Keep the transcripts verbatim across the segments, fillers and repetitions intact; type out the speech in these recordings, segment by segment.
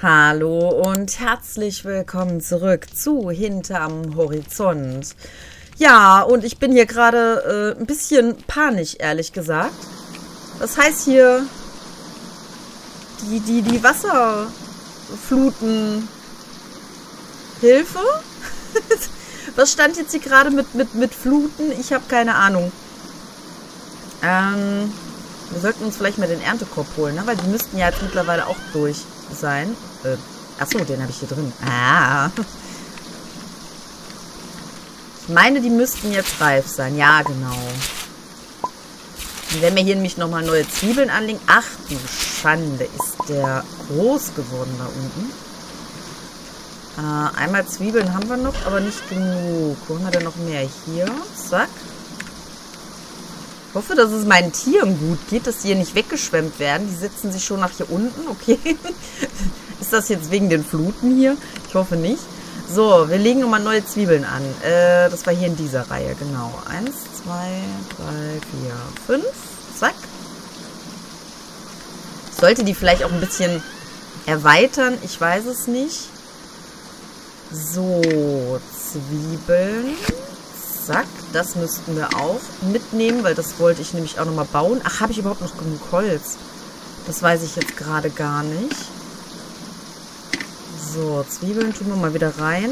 Hallo und herzlich willkommen zurück zu Hinterm Horizont. Ja, und ich bin hier gerade äh, ein bisschen panisch, ehrlich gesagt. Das heißt hier, die, die, die Wasserfluten Hilfe? Was stand jetzt hier gerade mit, mit, mit Fluten? Ich habe keine Ahnung. Ähm, wir sollten uns vielleicht mal den Erntekorb holen, ne? Weil die müssten ja jetzt mittlerweile auch durch sein. Äh, achso, den habe ich hier drin. Ah. Ich meine, die müssten jetzt reif sein. Ja, genau. Und wenn wir hier nämlich nochmal neue Zwiebeln anlegen. Ach du Schande, ist der groß geworden da unten. Äh, einmal Zwiebeln haben wir noch, aber nicht genug. Wo haben wir denn noch mehr? Hier. Zack. Ich hoffe, dass es meinen Tieren gut geht, dass die hier nicht weggeschwemmt werden. Die setzen sich schon nach hier unten. Okay. Ist das jetzt wegen den Fluten hier? Ich hoffe nicht. So, wir legen nochmal neue Zwiebeln an. Äh, das war hier in dieser Reihe, genau. Eins, zwei, drei, vier, fünf. Zack. Ich sollte die vielleicht auch ein bisschen erweitern. Ich weiß es nicht. So, Zwiebeln. Zack. Das müssten wir auch mitnehmen, weil das wollte ich nämlich auch nochmal bauen. Ach, habe ich überhaupt noch genug Holz? Das weiß ich jetzt gerade gar nicht. So, Zwiebeln tun wir mal wieder rein.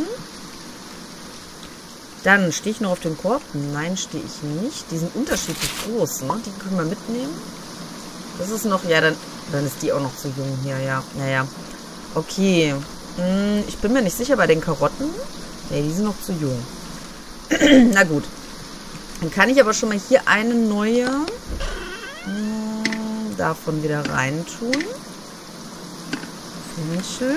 Dann stehe ich noch auf den Korb. Nein, stehe ich nicht. Die sind unterschiedlich groß, ne? Die können wir mitnehmen. Das ist noch, ja, dann, dann ist die auch noch zu jung hier, ja. Naja. Okay. Hm, ich bin mir nicht sicher bei den Karotten. Ne, die sind noch zu jung. Na gut. Dann kann ich aber schon mal hier eine neue hm, davon wieder reintun. Fenchel.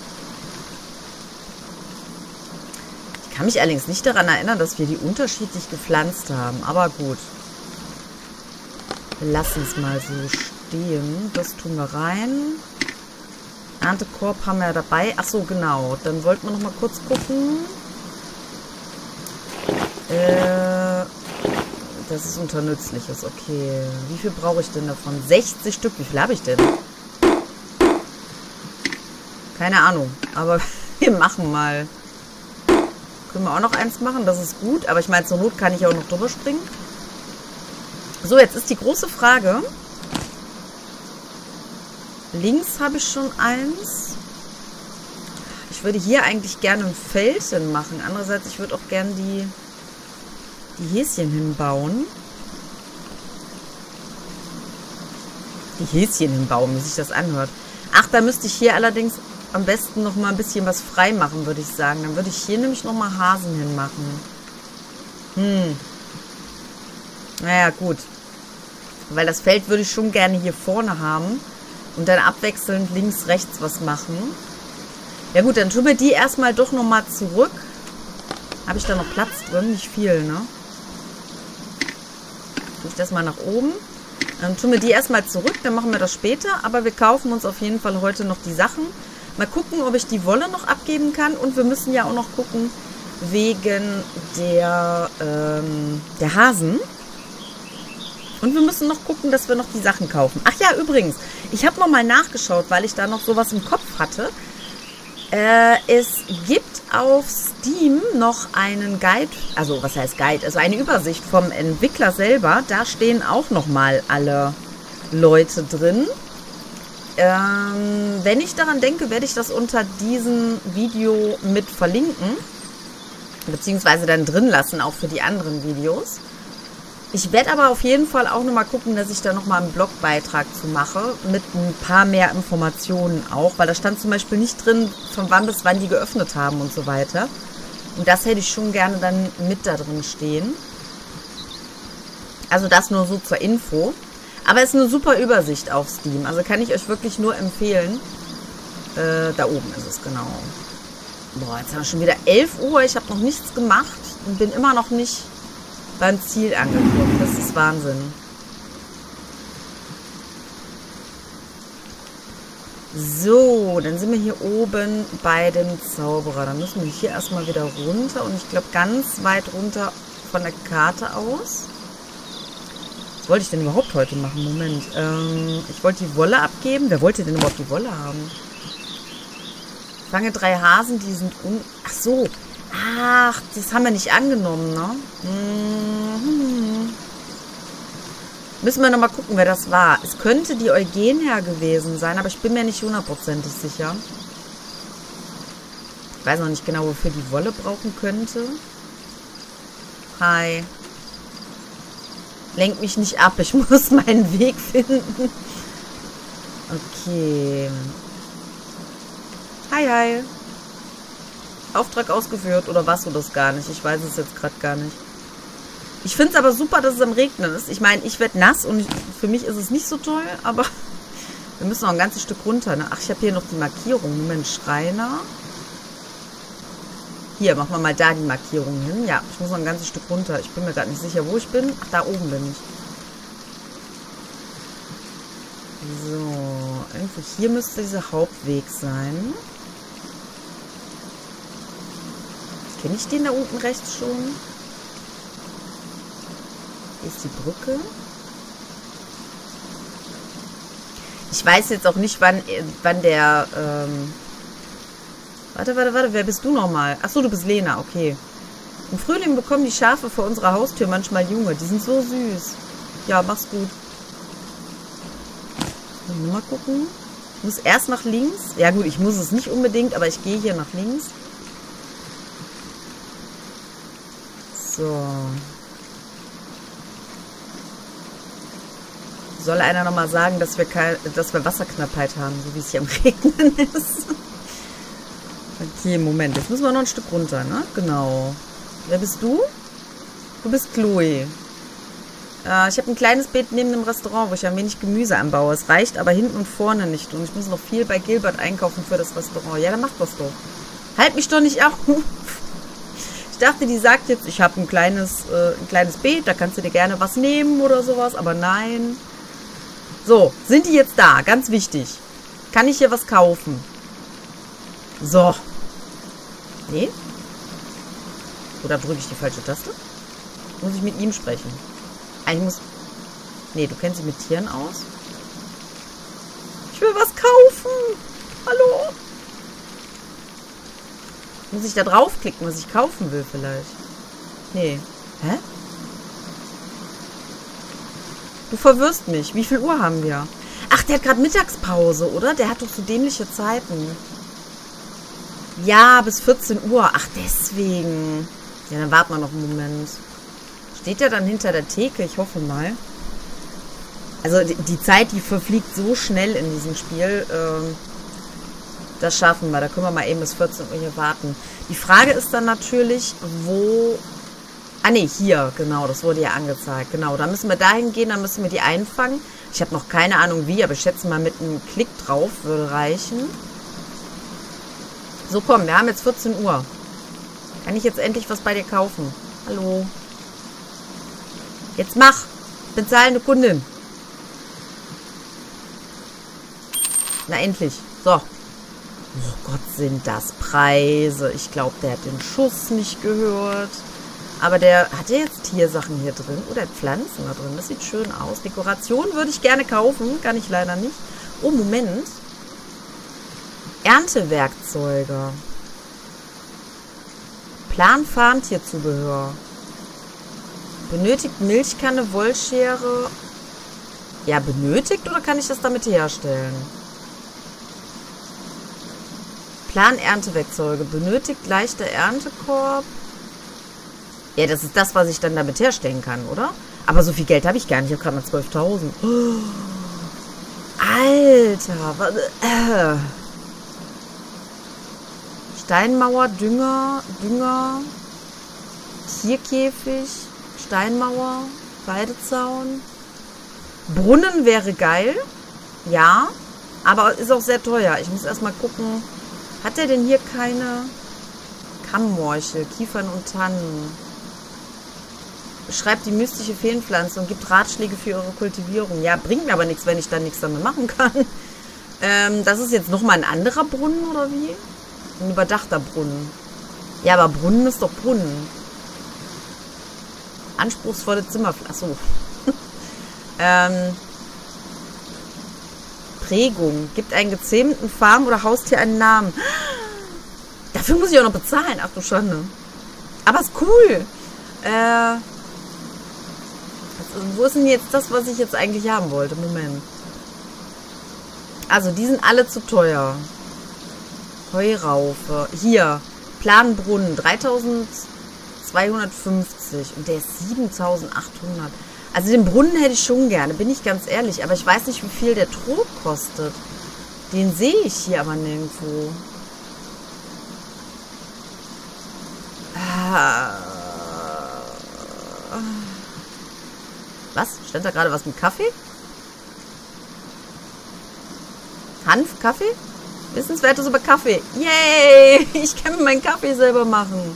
Ich kann mich allerdings nicht daran erinnern, dass wir die unterschiedlich gepflanzt haben. Aber gut. Wir lassen es mal so stehen. Das tun wir rein. Erntekorb haben wir ja dabei. Ach so, genau. Dann wollten wir noch mal kurz gucken. Äh, das ist unter Nützliches. Okay. Wie viel brauche ich denn davon? sechzig Stück. Wie viel habe ich denn? Keine Ahnung. Aber wir machen mal. Können wir auch noch eins machen, das ist gut. Aber ich meine, zur Not kann ich auch noch drüber springen. So, jetzt ist die große Frage. Links habe ich schon eins. Ich würde hier eigentlich gerne ein Felsen machen. Andererseits, ich würde auch gerne die, die Häschen hinbauen. Die Häschen hinbauen, wie sich das anhört. Ach, da müsste ich hier allerdings am besten noch mal ein bisschen was frei machen, würde ich sagen. Dann würde ich hier nämlich noch mal Hasen hinmachen. Hm. Naja, gut. Weil das Feld würde ich schon gerne hier vorne haben. Und dann abwechselnd links, rechts was machen. Ja gut, dann tun wir die erstmal doch noch mal zurück. Habe ich da noch Platz drin? Nicht viel, ne? Tue ich das mal nach oben. Dann tun wir die erstmal zurück, dann machen wir das später. Aber wir kaufen uns auf jeden Fall heute noch die Sachen. Mal gucken, ob ich die Wolle noch abgeben kann. Und wir müssen ja auch noch gucken, wegen der, ähm, der Hasen. Und wir müssen noch gucken, dass wir noch die Sachen kaufen. Ach ja, übrigens, ich habe nochmal nachgeschaut, weil ich da noch sowas im Kopf hatte. Äh, es gibt auf Steam noch einen Guide, also was heißt Guide? Also eine Übersicht vom Entwickler selber. Da stehen auch nochmal alle Leute drin. Ähm, wenn ich daran denke, werde ich das unter diesem Video mit verlinken. Beziehungsweise dann drin lassen, auch für die anderen Videos. Ich werde aber auf jeden Fall auch nochmal gucken, dass ich da nochmal einen Blogbeitrag zu mache. Mit ein paar mehr Informationen auch. Weil da stand zum Beispiel nicht drin, von wann bis wann die geöffnet haben und so weiter. Und das hätte ich schon gerne dann mit da drin stehen. Also das nur so zur Info. Aber es ist eine super Übersicht auf Steam. Also kann ich euch wirklich nur empfehlen. Äh, da oben ist es, genau. Boah, jetzt haben wir schon wieder elf Uhr. Ich habe noch nichts gemacht und bin immer noch nicht beim Ziel angekommen. Das ist Wahnsinn. So, dann sind wir hier oben bei dem Zauberer. Dann müssen wir hier erstmal wieder runter. Und ich glaube ganz weit runter von der Karte aus. Was wollte ich denn überhaupt heute machen? Moment. Ähm, ich wollte die Wolle abgeben. Wer wollte denn überhaupt die Wolle haben? Fange drei Hasen, die sind un... Ach so. Ach, das haben wir nicht angenommen, ne? Mhm. Müssen wir nochmal gucken, wer das war. Es könnte die Eugenia gewesen sein, aber ich bin mir nicht hundertprozentig sicher. Ich weiß noch nicht genau, wofür die Wolle brauchen könnte. Hi. Lenk mich nicht ab, ich muss meinen Weg finden. Okay. Hi, hi. Auftrag ausgeführt oder warst du das gar nicht? Ich weiß es jetzt gerade gar nicht. Ich finde es aber super, dass es am Regnen ist. Ich meine, ich werde nass und ich, für mich ist es nicht so toll, aber wir müssen noch ein ganzes Stück runter. Ne? Ach, ich habe hier noch die Markierung. Moment, Schreiner. Hier, machen wir mal da die Markierung hin. Ja, ich muss noch ein ganzes Stück runter. Ich bin mir gerade nicht sicher, wo ich bin. Ach, da oben bin ich. So, irgendwo hier müsste dieser Hauptweg sein. Kenne ich den da unten rechts schon? Hier ist die Brücke. Ich weiß jetzt auch nicht, wann, wann der... Ähm warte, warte, warte. Wer bist du nochmal? Achso, du bist Lena. Okay. Im Frühling bekommen die Schafe vor unserer Haustür manchmal Junge. Die sind so süß. Ja, mach's gut. Mal gucken. Ich muss erst nach links. Ja gut, ich muss es nicht unbedingt, aber ich gehe hier nach links. So. Soll einer nochmal sagen, dass wir, kein, dass wir Wasserknappheit haben, so wie es hier am Regnen ist? Okay, Moment. Jetzt müssen wir noch ein Stück runter, ne? Genau. Wer bist du? Du bist Chloe. Äh, ich habe ein kleines Beet neben dem Restaurant, wo ich ein wenig Gemüse anbaue. Es reicht aber hinten und vorne nicht. Und ich muss noch viel bei Gilbert einkaufen für das Restaurant. Ja, dann macht was doch. Halt mich doch nicht auf. Ich dachte, die sagt jetzt, ich habe ein kleines, äh, ein kleines Beet, da kannst du dir gerne was nehmen oder sowas. Aber nein. So, sind die jetzt da? Ganz wichtig. Kann ich hier was kaufen? So. Nee? Oder drücke ich die falsche Taste? Muss ich mit ihm sprechen? Eigentlich muss... Nee, du kennst dich mit Tieren aus? Ich will was kaufen! Hallo? Muss ich da draufklicken, was ich kaufen will vielleicht? Nee. Hä? Du verwirrst mich. Wie viel Uhr haben wir? Ach, der hat gerade Mittagspause, oder? Der hat doch so dämliche Zeiten. Ja, bis vierzehn Uhr. Ach, deswegen. Ja, dann warten wir noch einen Moment. Steht der dann hinter der Theke? Ich hoffe mal. Also die, die Zeit, die verfliegt so schnell in diesem Spiel. Ähm, das schaffen wir. Da können wir mal eben bis vierzehn Uhr hier warten. Die Frage ist dann natürlich, wo... Ah ne, hier, genau, das wurde ja angezeigt. Genau, da müssen wir dahin gehen, dann müssen wir die einfangen. Ich habe noch keine Ahnung wie, aber ich schätze mal mit einem Klick drauf würde reichen. So, komm, wir haben jetzt vierzehn Uhr. Kann ich jetzt endlich was bei dir kaufen? Hallo? Jetzt mach! Bezahlende Kundin. Na, endlich. So. Oh Gott, sind das Preise. Ich glaube, der hat den Schuss nicht gehört. Aber der hat ja jetzt Tiersachen hier drin. Oder Pflanzen da drin. Das sieht schön aus. Dekoration würde ich gerne kaufen. Kann ich leider nicht. Oh, Moment. Erntewerkzeuge. Plan Farmtierzubehör. Benötigt Milchkanne, Wollschere. Ja, benötigt oder kann ich das damit herstellen? Plan Erntewerkzeuge. Benötigt leichter Erntekorb. Ja, das ist das, was ich dann damit herstellen kann, oder? Aber so viel Geld habe ich gar nicht. Ich habe gerade mal zwölftausend. Oh, Alter. Was, äh. Steinmauer, Dünger, Dünger, Tierkäfig, Steinmauer, Weidezaun. Brunnen wäre geil. Ja. Aber ist auch sehr teuer. Ich muss erstmal gucken. Hat der denn hier keine Kammmorchel, Kiefern und Tannen? Beschreibt die mystische Feenpflanze und gibt Ratschläge für ihre Kultivierung. Ja, bringt mir aber nichts, wenn ich dann nichts damit machen kann. Ähm, das ist jetzt nochmal ein anderer Brunnen, oder wie? Ein überdachter Brunnen. Ja, aber Brunnen ist doch Brunnen. Anspruchsvolle Zimmerpflanze. Achso. ähm, Prägung. Gibt einen gezähmten Farm- oder Haustier einen Namen. Dafür muss ich auch noch bezahlen. Ach du Schande. Aber ist cool. Äh, ist, wo ist denn jetzt das, was ich jetzt eigentlich haben wollte? Moment. Also, die sind alle zu teuer. Heuraufe. Hier. Planbrunnen. dreitausendzweihundertfünfzig. Und der ist siebentausendachthundert. Also, den Brunnen hätte ich schon gerne. Bin ich ganz ehrlich. Aber ich weiß nicht, wie viel der Trog kostet. Den sehe ich hier aber nirgendwo. Was? Stand da gerade was mit Kaffee? Hanf, Kaffee? Wissenswertes über Kaffee. Yay! Ich kann mir meinen Kaffee selber machen.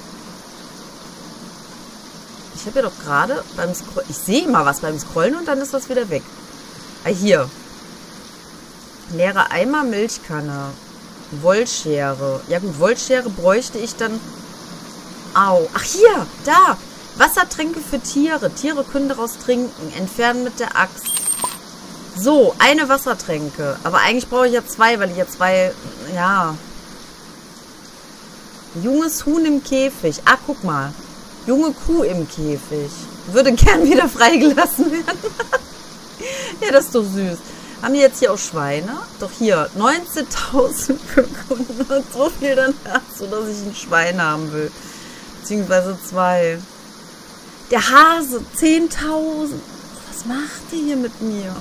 Ich habe ja doch gerade beim Scrollen... Ich sehe immer was beim Scrollen und dann ist das wieder weg. Ah, hier. Leere Eimer, Milchkanne. Wollschere. Ja gut, Wollschere bräuchte ich dann... Au. Ach, hier. Da. Wassertränke für Tiere. Tiere können daraus trinken. Entfernen mit der Axt. So, eine Wassertränke. Aber eigentlich brauche ich ja zwei, weil ich ja zwei... Ja. Junges Huhn im Käfig. Ah, guck mal. Junge Kuh im Käfig. Würde gern wieder freigelassen werden. Ja, das ist doch süß. Haben wir jetzt hier auch Schweine? Doch hier, neunzehntausendfünfhundert. So viel dann dazu, dass ich ein Schwein haben will. Beziehungsweise zwei. Der Hase, zehntausend. Was macht ihr hier mit mir?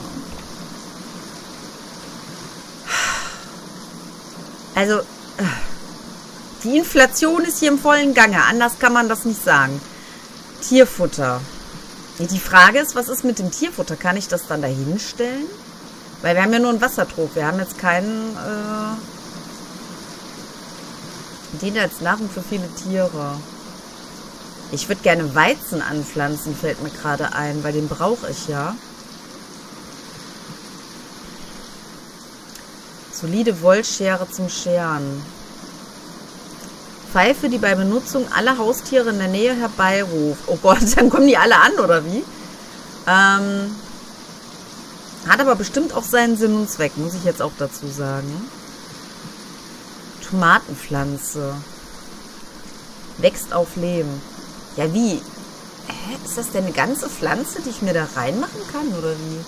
Also, die Inflation ist hier im vollen Gange. Anders kann man das nicht sagen. Tierfutter. Die Frage ist, was ist mit dem Tierfutter? Kann ich das dann da hinstellen? Weil wir haben ja nur einen Wassertrog. Wir haben jetzt keinen... Äh, dient als Nahrung für viele Tiere. Ich würde gerne Weizen anpflanzen, fällt mir gerade ein, weil den brauche ich ja. Solide Wollschere zum Scheren. Pfeife, die bei Benutzung alle Haustiere in der Nähe herbeiruft. Oh Gott, dann kommen die alle an, oder wie? Ähm, hat aber bestimmt auch seinen Sinn und Zweck, muss ich jetzt auch dazu sagen. Tomatenpflanze. Wächst auf Lehm. Ja, wie? Hä? Ist das denn eine ganze Pflanze, die ich mir da reinmachen kann, oder wie?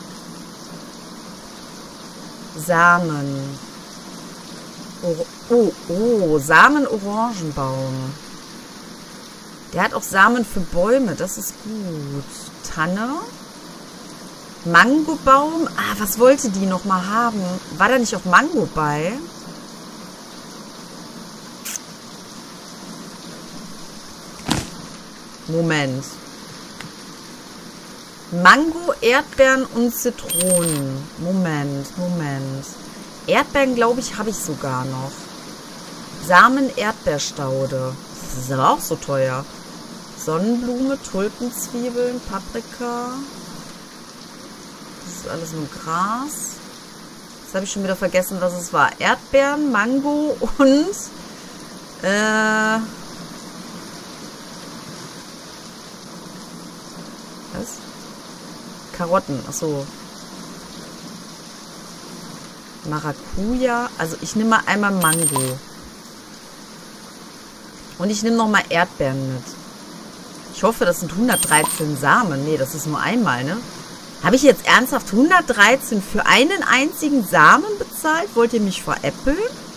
Samen. Oh, oh, oh, Samen-Orangenbaum. Der hat auch Samen für Bäume, das ist gut. Tanne. Mangobaum. Ah, was wollte die nochmal haben? War da nicht auch Mango bei? Moment. Mango, Erdbeeren und Zitronen. Moment, Moment. Erdbeeren, glaube ich, habe ich sogar noch. Samen, Erdbeerstaude. Das ist aber auch so teuer. Sonnenblume, Tulpenzwiebeln, Paprika. Das ist alles nur Gras. Jetzt habe ich schon wieder vergessen, was es war. Erdbeeren, Mango und... Äh... Was? Karotten, achso. Maracuja. Also ich nehme mal einmal Mango. Und ich nehme nochmal Erdbeeren mit. Ich hoffe, das sind hundertdreizehn Samen. Nee, das ist nur einmal, ne? Habe ich jetzt ernsthaft hundertdreizehn für einen einzigen Samen bezahlt? Wollt ihr mich veräppeln?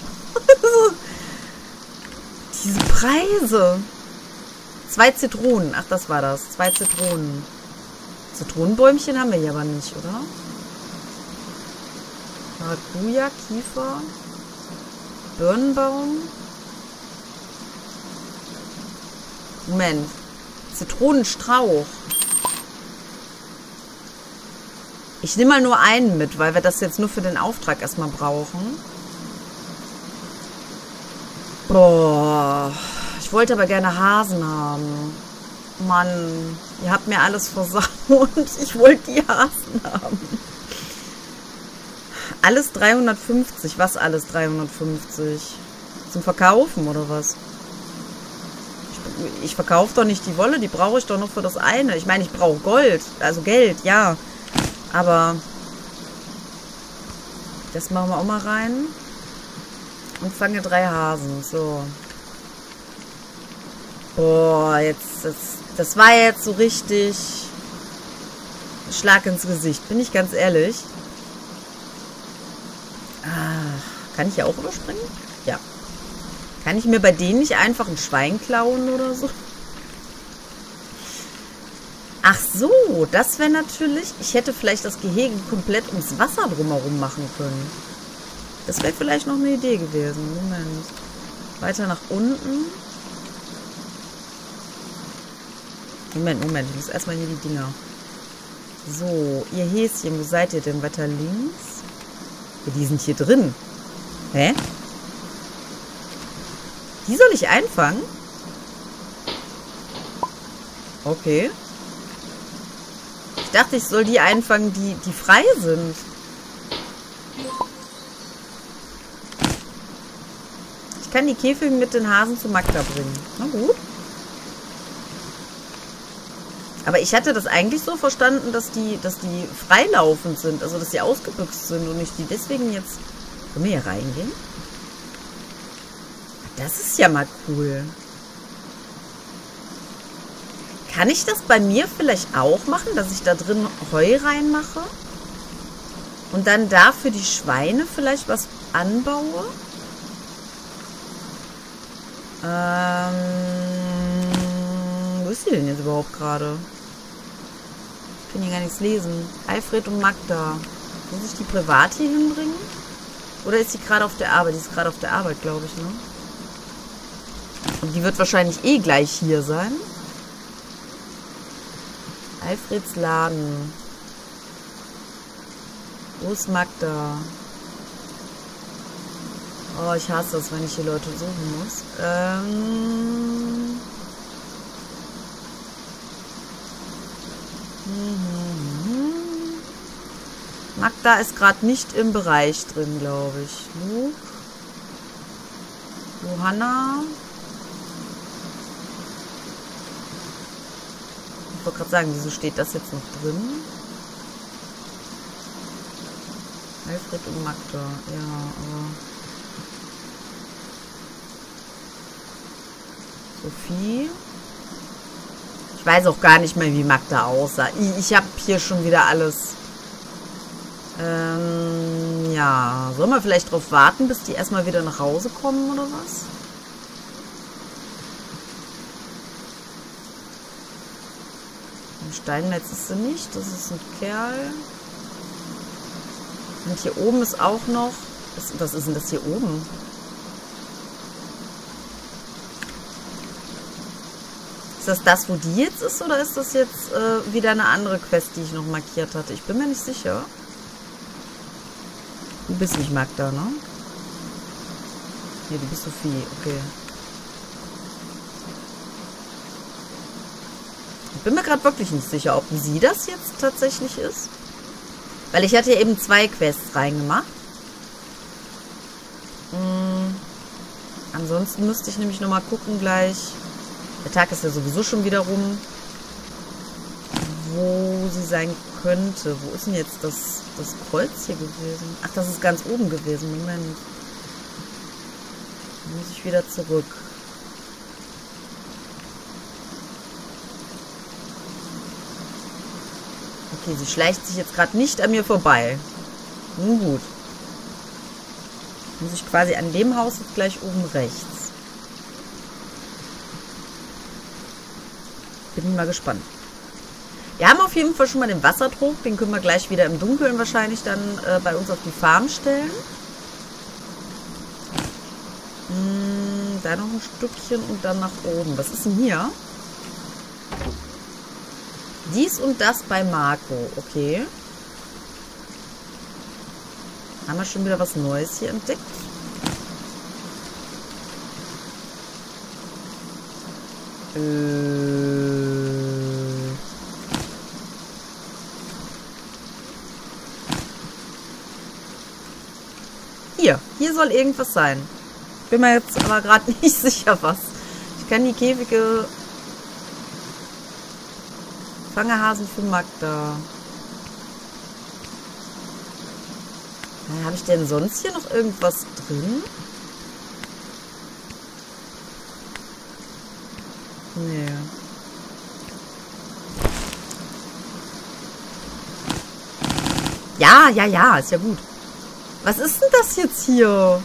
Diese Preise. Zwei Zitronen. Ach, das war das. Zwei Zitronen. Zitronenbäumchen haben wir hier aber nicht, oder? Maracuja, Kiefer. Birnenbaum. Moment. Zitronenstrauch. Ich nehme mal nur einen mit, weil wir das jetzt nur für den Auftrag erstmal brauchen. Boah. Ich wollte aber gerne Hasen haben. Mann, ihr habt mir alles versaut. Ich wollte die Hasen haben. Alles dreihundertfünfzig. Was alles dreihundertfünfzig? Zum Verkaufen oder was? Ich, ich verkaufe doch nicht die Wolle. Die brauche ich doch noch für das eine. Ich meine, ich brauche Gold. Also Geld, ja. Aber das machen wir auch mal rein. Und fange drei Hasen. So. Boah, jetzt, das, das war jetzt so richtig Schlag ins Gesicht. Bin ich ganz ehrlich. Ah, kann ich hier auch überspringen? Ja. Kann ich mir bei denen nicht einfach ein Schwein klauen oder so? Ach so, das wäre natürlich... Ich hätte vielleicht das Gehege komplett ums Wasser drumherum machen können. Das wäre vielleicht noch eine Idee gewesen. Moment. Weiter nach unten. Moment, Moment. Ich muss erstmal hier die Dinger. So, ihr Häschen, wo seid ihr denn? Weiter links? Ja, die sind hier drin. Hä? Die soll ich einfangen? Okay. Ich dachte, ich soll die einfangen, die, die frei sind. Ich kann die Käfige mit den Hasen zu Magda bringen. Na gut. Aber ich hatte das eigentlich so verstanden, dass die, dass die freilaufend sind. Also, dass die ausgebüxt sind und nicht die deswegen jetzt... Können wir hier reingehen? Das ist ja mal cool. Kann ich das bei mir vielleicht auch machen, dass ich da drin Heu reinmache? Und dann da für die Schweine vielleicht was anbaue? Ähm, wo ist sie denn jetzt überhaupt gerade? Ich kann hier gar nichts lesen. Alfred und Magda. Muss ich die privat hier hinbringen? Oder ist sie gerade auf der Arbeit? Die ist gerade auf der Arbeit, glaube ich, ne? Und die wird wahrscheinlich eh gleich hier sein. Alfreds Laden. Wo ist Magda? Oh, ich hasse das, wenn ich hier Leute suchen muss. Ähm... Mhm. Magda ist gerade nicht im Bereich drin, glaube ich. Luke. Johanna. Ich wollte gerade sagen, wieso steht das jetzt noch drin? Alfred und Magda. Ja, aber... Sophie. Ich weiß auch gar nicht mehr, wie Magda aussah. Ich, ich habe hier schon wieder alles. Ähm, ja. Sollen wir vielleicht drauf warten, bis die erstmal wieder nach Hause kommen oder was? Im Steinmetz ist sie nicht. Das ist ein Kerl. Und hier oben ist auch noch... Was, was ist denn das hier oben? Ist das das, wo die jetzt ist, oder ist das jetzt äh, wieder eine andere Quest, die ich noch markiert hatte? Ich bin mir nicht sicher. Du bist nicht Magda, ne? Nee, du bist Sophie, okay. Ich bin mir gerade wirklich nicht sicher, ob sie das jetzt tatsächlich ist. Weil ich hatte ja eben zwei Quests reingemacht. Hm. Ansonsten müsste ich nämlich nochmal gucken gleich. Der Tag ist ja sowieso schon wieder rum. Wo sie sein könnte. Wo ist denn jetzt das, das Kreuz hier gewesen? Ach, das ist ganz oben gewesen. Moment. Dann muss ich wieder zurück. Okay, sie schleicht sich jetzt gerade nicht an mir vorbei. Nun gut. Muss ich quasi an dem Haus jetzt gleich oben rechts. Bin mal gespannt. Wir haben auf jeden Fall schon mal den Wassertrog. Den können wir gleich wieder im Dunkeln wahrscheinlich dann äh, bei uns auf die Farm stellen. Hm, da noch ein Stückchen und dann nach oben. Was ist denn hier? Dies und das bei Marco. Okay. Haben wir schon wieder was Neues hier entdeckt? Äh... Hier, hier soll irgendwas sein. Bin mir jetzt aber gerade nicht sicher, was. Ich kann die Käfige... Fangerhasen für Magda. Ja, habe ich denn sonst hier noch irgendwas drin? Nee. Ja, ja, ja, ist ja gut. Was ist denn das jetzt hier?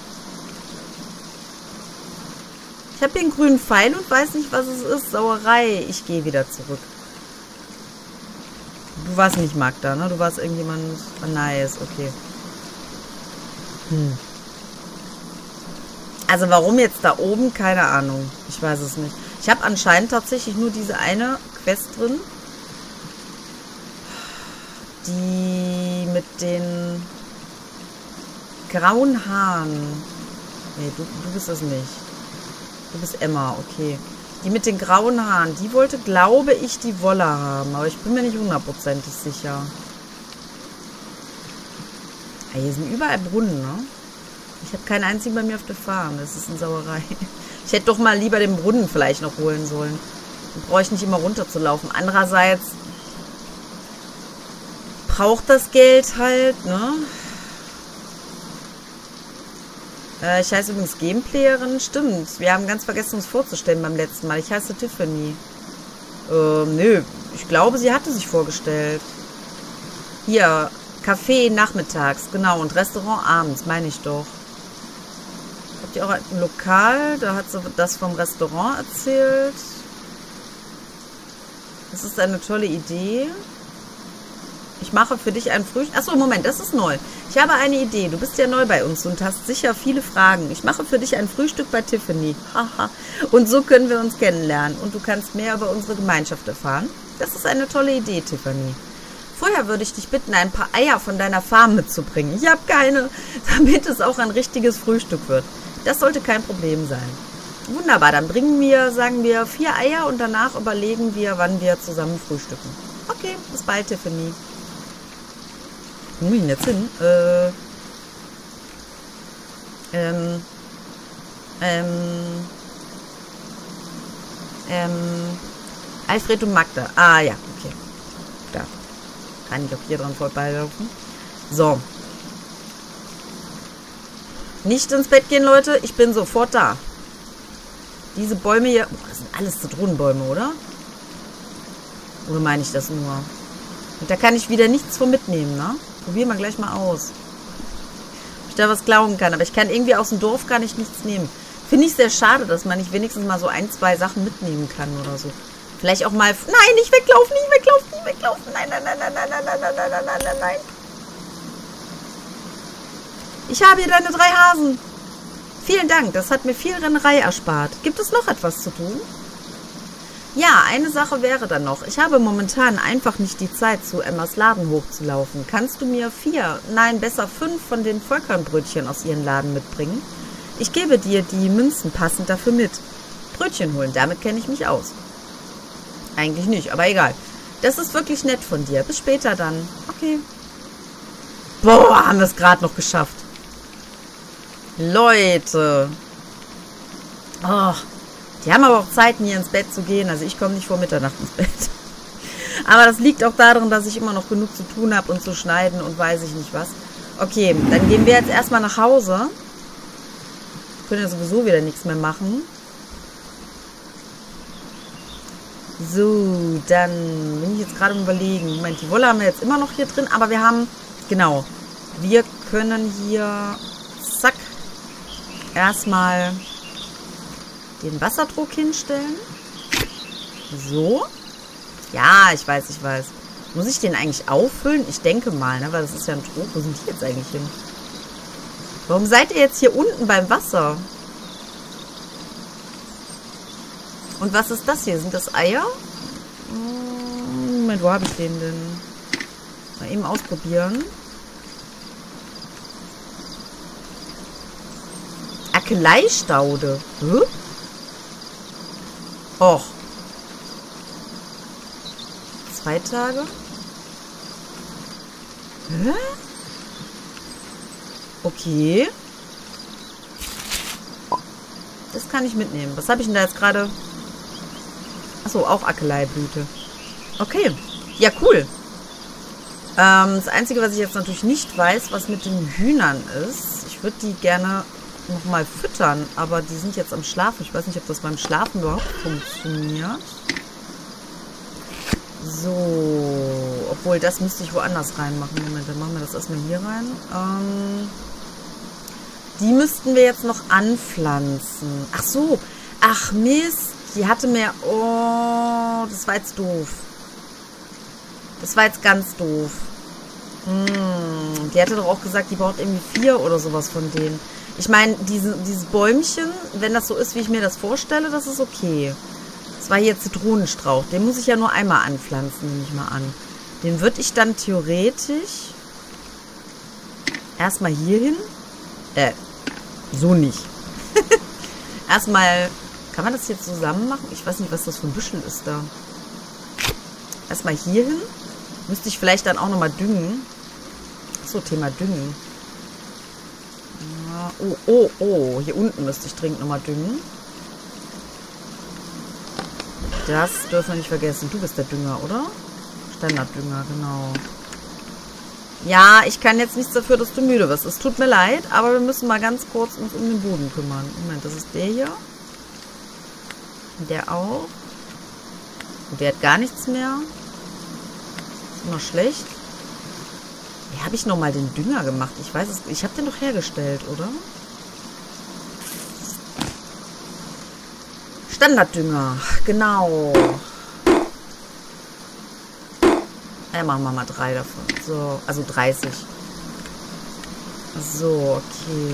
Ich habe hier einen grünen Pfeil und weiß nicht, was es ist. Sauerei. Ich gehe wieder zurück. Du warst nicht Magda, ne? Du warst irgendjemand... Oh, nice, okay. Hm. Also warum jetzt da oben? Keine Ahnung. Ich weiß es nicht. Ich habe anscheinend tatsächlich nur diese eine Quest drin. Die mit den grauen Haaren. Nee, du, du bist es nicht. Du bist Emma, okay. Die mit den grauen Haaren, die wollte, glaube ich, die Wolle haben. Aber ich bin mir nicht hundertprozentig sicher. Ah, hier sind überall Brunnen, ne? Ich habe keinen einzigen bei mir auf der Farm. Das ist eine Sauerei. Ich hätte doch mal lieber den Brunnen vielleicht noch holen sollen. Dann brauche ich nicht immer runterzulaufen. Andererseits braucht das Geld halt, ne? Äh, ich heiße übrigens Gameplayerin. Stimmt. Wir haben ganz vergessen, uns vorzustellen beim letzten Mal. Ich heiße Tiffany. Ähm, nö. Ich glaube, sie hatte sich vorgestellt. Hier. Café nachmittags. Genau. Und Restaurant abends, meine ich doch. Habt ihr auch ein Lokal? Da hat sie das vom Restaurant erzählt. Das ist eine tolle Idee. Ich mache für dich ein Frühstück. Achso, Moment, das ist neu. Ich habe eine Idee. Du bist ja neu bei uns und hast sicher viele Fragen. Ich mache für dich ein Frühstück bei Tiffany. Haha. Und so können wir uns kennenlernen. Und du kannst mehr über unsere Gemeinschaft erfahren. Das ist eine tolle Idee, Tiffany. Vorher würde ich dich bitten, ein paar Eier von deiner Farm mitzubringen. Ich habe keine, damit es auch ein richtiges Frühstück wird. Das sollte kein Problem sein. Wunderbar, dann bringen wir, sagen wir, vier Eier und danach überlegen wir, wann wir zusammen frühstücken. Okay, bis bald, Tiffany. Wo muss ich denn jetzt hin? Äh, ähm, ähm, ähm, Alfred und Magda. Ah, ja, okay. Da. Kann ich auch hier dran vorbeilaufen. So. Nicht ins Bett gehen, Leute. Ich bin sofort da. Diese Bäume hier... Oh, das sind alles Zitronenbäume, oder? Oder meine ich das nur? Und da kann ich wieder nichts von mitnehmen, ne? Probieren wir gleich mal aus. Ob ich da was klauen kann. Aber ich kann irgendwie aus dem Dorf gar nicht nichts nehmen. Finde ich sehr schade, dass man nicht wenigstens mal so ein, zwei Sachen mitnehmen kann oder so. Vielleicht auch mal... Nein, nicht weglaufen, nicht weglaufen, nicht weglaufen. Nein, nein, nein, nein, nein, nein, nein, nein, nein, nein, nein, nein, nein. Ich habe hier deine drei Hasen. Vielen Dank, das hat mir viel Rennerei erspart. Gibt es noch etwas zu tun? Ja, eine Sache wäre dann noch. Ich habe momentan einfach nicht die Zeit, zu Emmas Laden hochzulaufen. Kannst du mir vier, nein, besser fünf von den Vollkornbrötchen aus ihren Laden mitbringen? Ich gebe dir die Münzen passend dafür mit. Brötchen holen, damit kenne ich mich aus. Eigentlich nicht, aber egal. Das ist wirklich nett von dir. Bis später dann. Okay. Boah, haben wir es gerade noch geschafft. Leute. Oh, die haben aber auch Zeit, nie ins Bett zu gehen. Also ich komme nicht vor Mitternacht ins Bett. Aber das liegt auch daran, dass ich immer noch genug zu tun habe und zu schneiden und weiß ich nicht was. Okay, dann gehen wir jetzt erstmal nach Hause. Wir können ja sowieso wieder nichts mehr machen. So, dann bin ich jetzt gerade am Überlegen. Moment, die Wolle haben wir jetzt immer noch hier drin, aber wir haben, genau, wir können hier, zack, erstmal den Wasserdruck hinstellen. So. Ja, ich weiß, ich weiß. Muss ich den eigentlich auffüllen? Ich denke mal, ne, weil das ist ja ein Druck. Wo sind die jetzt eigentlich hin? Warum seid ihr jetzt hier unten beim Wasser? Und was ist das hier? Sind das Eier? Moment, wo habe ich den denn? Mal eben ausprobieren. Akeleiestaude. Hm? Och. Zwei Tage? Hä? Okay. Das kann ich mitnehmen. Was habe ich denn da jetzt gerade? Achso, auch Akeleiblüte. Okay. Ja, cool. Ähm, das Einzige, was ich jetzt natürlich nicht weiß, was mit den Hühnern ist. Ich würde die gerne nochmal füttern, aber die sind jetzt am Schlafen. Ich weiß nicht, ob das beim Schlafen überhaupt funktioniert. So, obwohl das müsste ich woanders reinmachen. Moment, dann machen wir das erstmal hier rein. Ähm, die müssten wir jetzt noch anpflanzen. Ach so, ach Mist, die hatte mir... Oh, das war jetzt doof. Das war jetzt ganz doof. Hm, die hatte doch auch gesagt, die braucht irgendwie vier oder sowas von denen. Ich meine, diese, dieses Bäumchen, wenn das so ist, wie ich mir das vorstelle, das ist okay. Das war hier Zitronenstrauch. Den muss ich ja nur einmal anpflanzen, nehme ich mal an. Den würde ich dann theoretisch erstmal hier hin. Äh, so nicht. Erstmal, kann man das hier zusammen machen? Ich weiß nicht, was das für ein Büschel ist da. Erstmal hier hin. Müsste ich vielleicht dann auch nochmal düngen. So, Thema Düngen. Ja, oh, oh, oh. Hier unten müsste ich dringend nochmal düngen. Das dürfen wir nicht vergessen. Du bist der Dünger, oder? Standarddünger, genau. Ja, ich kann jetzt nichts dafür, dass du müde wirst. Es tut mir leid, aber wir müssen mal ganz kurz uns um den Boden kümmern. Moment, das ist der hier. Der auch. Und der hat gar nichts mehr. Ist immer schlecht. Wie habe ich nochmal den Dünger gemacht? Ich weiß es. Ich habe den doch hergestellt, oder? Standarddünger. Genau. Ja, machen wir mal drei davon. So, also dreißig. So, okay.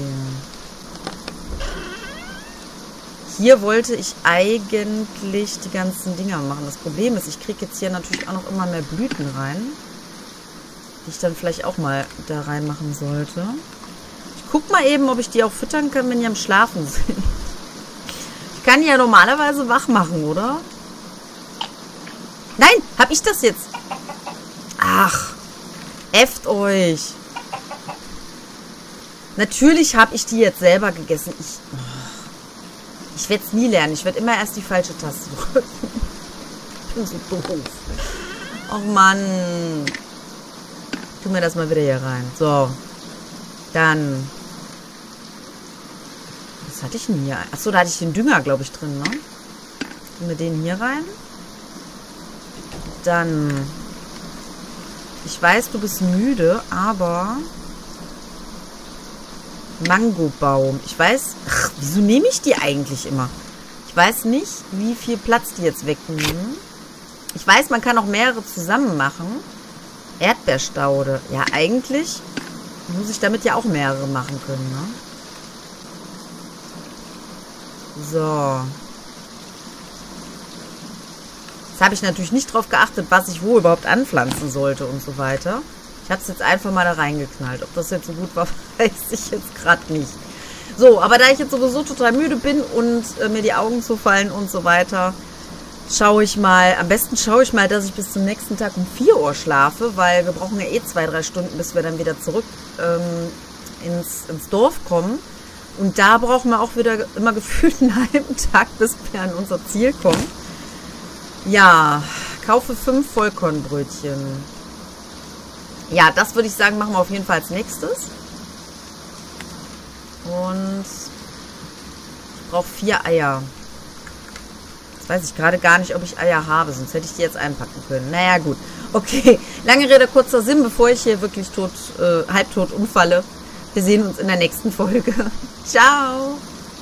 Hier wollte ich eigentlich die ganzen Dinger machen. Das Problem ist, ich kriege jetzt hier natürlich auch noch immer mehr Blüten rein. Die ich dann vielleicht auch mal da reinmachen sollte. Ich guck mal eben, ob ich die auch füttern kann, wenn die am Schlafen sind. Ich kann die ja normalerweise wach machen, oder? Nein, hab ich das jetzt? Ach, äfft euch. Natürlich habe ich die jetzt selber gegessen. Ich, ich werde es nie lernen. Ich werde immer erst die falsche Taste drücken. Ich bin so doof. Och Mann. Tu mir das mal wieder hier rein. So. Dann. Was hatte ich denn hier? Achso, da hatte ich den Dünger, glaube ich, drin, ne? Tun wir den hier rein. Dann. Ich weiß, du bist müde, aber... Mangobaum. Ich weiß... Ach, wieso nehme ich die eigentlich immer? Ich weiß nicht, wie viel Platz die jetzt wegnehmen. Ich weiß, man kann auch mehrere zusammen machen. Erdbeerstaude. Ja, eigentlich muss ich damit ja auch mehrere machen können, ne? So. Jetzt habe ich natürlich nicht drauf geachtet, was ich wo überhaupt anpflanzen sollte und so weiter. Ich habe es jetzt einfach mal da reingeknallt. Ob das jetzt so gut war, weiß ich jetzt gerade nicht. So, aber da ich jetzt sowieso total müde bin und äh, mir die Augen zufallen und so weiter, schaue ich mal, am besten schaue ich mal, dass ich bis zum nächsten Tag um vier Uhr schlafe, weil wir brauchen ja eh zwei, drei Stunden, bis wir dann wieder zurück ähm, ins, ins Dorf kommen. Und da brauchen wir auch wieder immer gefühlt einen halben Tag, bis wir an unser Ziel kommen. Ja, kaufe fünf Vollkornbrötchen. Ja, das würde ich sagen, machen wir auf jeden Fall als nächstes. Und ich brauche vier Eier. Jetzt weiß ich gerade gar nicht, ob ich Eier habe, sonst hätte ich die jetzt einpacken können. Naja, gut. Okay, lange Rede, kurzer Sinn, bevor ich hier wirklich tot, äh, halbtot umfalle. Wir sehen uns in der nächsten Folge. Ciao!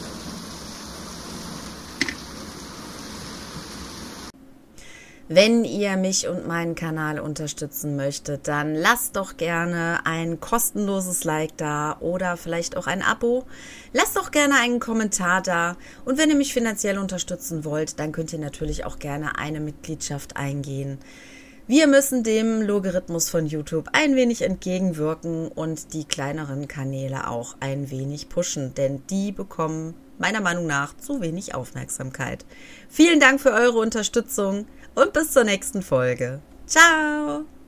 Wenn ihr mich und meinen Kanal unterstützen möchtet, dann lasst doch gerne ein kostenloses Like da oder vielleicht auch ein Abo. Lasst doch gerne einen Kommentar da. Und wenn ihr mich finanziell unterstützen wollt, dann könnt ihr natürlich auch gerne eine Mitgliedschaft eingehen. Wir müssen dem Logarithmus von YouTube ein wenig entgegenwirken und die kleineren Kanäle auch ein wenig pushen, denn die bekommen meiner Meinung nach zu wenig Aufmerksamkeit. Vielen Dank für eure Unterstützung und bis zur nächsten Folge. Ciao!